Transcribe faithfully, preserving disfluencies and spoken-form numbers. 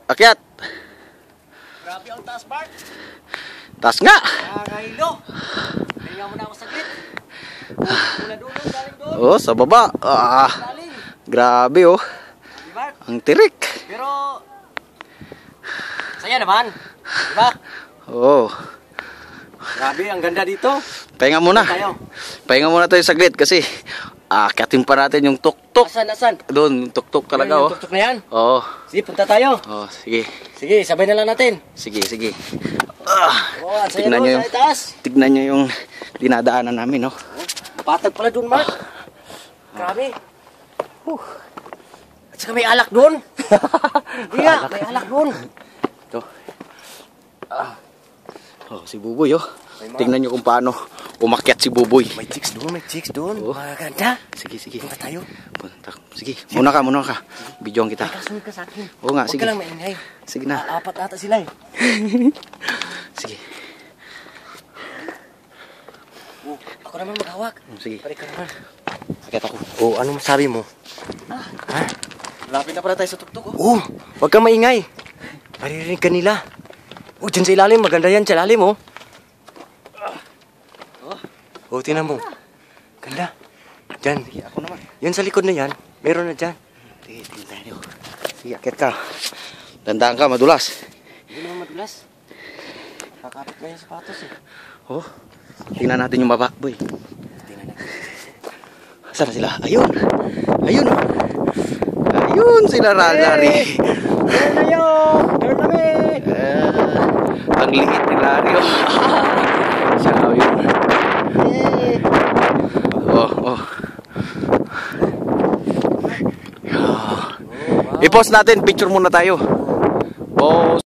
Akyat. Grabe ang taas, Bart. Taas nga. Nakakahilo. Kaya mo na ako saglit. Mula doon, galing doon. Oh, sa baba. Ah, Galing. grabe oh. Di ba? Ang tirik. Pero, saya naman. Di ba? Oh. Grabe, ang ganda dito. Pahinga muna. Tayo. Pahinga muna tayo saglit kasi akyatin pa natin yung tuk-tuk. Asan, asan? Doon, yung tuk-tuk talaga Yung oh. tuktok na yan. Oo. Sige, punta tayo. Oh, sige. Sige, sabay na lang natin. Sige, sige. Ah, Oh, ang saya tignan doon, nyo sa yung, itaas. tignan nyo yung dinadaanan namin, no? Patag pala doon, Mark. Grabe. Huh. At saka may alak doon. Hindi nga, may alak doon. Ito. Ah. Oh, si Buboy, oh. Tingnan nyo kung paano umakyat si Buboy. May chicks doon, may chicks doon. Oh. Maganda. Sige, sige. Punta tayo. Punta. Sige, muna ka, muna ka. Bidyoan kita. Ay, kasunod ka sa akin. Oo nga, Huwag sige. ka lang maingay. Sige na. Ah, apat ata sila eh. Sige. Oh, ako naman maghawak. Sige. Pare ka naman. Akyat ako. Oh, ano masabi mo? Ah. Ha? Lapit na pala tayo sa tuktok, oh. Oh, huwag kang maingay. Maririnig ka nila. Oh, dyan sa ilalim. Maganda yan sa ilalim, oh. Oh, tingnan mo. Ganda. Dyan. Sige, ako naman. Yan sa likod na yan. Meron na dyan. Sige, tingnan tayo. Sige, akyat ka. Tandaan ka, madulas. Hindi naman madulas. Kakapit na yung sapatos eh. Oh. Tingnan natin yung baba, boy. Tingnan natin. Saan na sila? Ayun. Ayun. Ayun sila, Larry. Meron na yun! Meron na eh! Uh, ang liit ni Larry. Oh. Siya daw yun. Oh, oh. Yeah. I-post natin, picture muna tayo. Post.